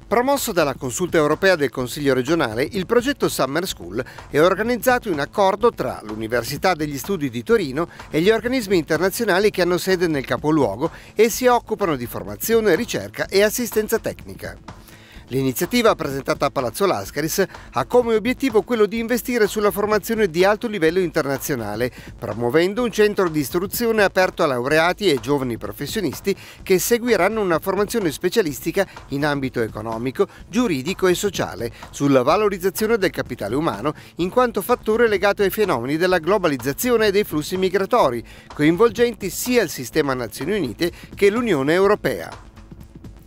Promosso dalla Consulta Europea del Consiglio regionale, il progetto Summer School è organizzato in accordo tra l'Università degli Studi di Torino e gli organismi internazionali che hanno sede nel capoluogo e si occupano di formazione, ricerca e assistenza tecnica. L'iniziativa, presentata a Palazzo Lascaris, ha come obiettivo quello di investire sulla formazione di alto livello internazionale, promuovendo un centro di istruzione aperto a laureati e giovani professionisti che seguiranno una formazione specialistica in ambito economico, giuridico e sociale, sulla valorizzazione del capitale umano in quanto fattore legato ai fenomeni della globalizzazione e dei flussi migratori, coinvolgenti sia il sistema Nazioni Unite che l'Unione Europea.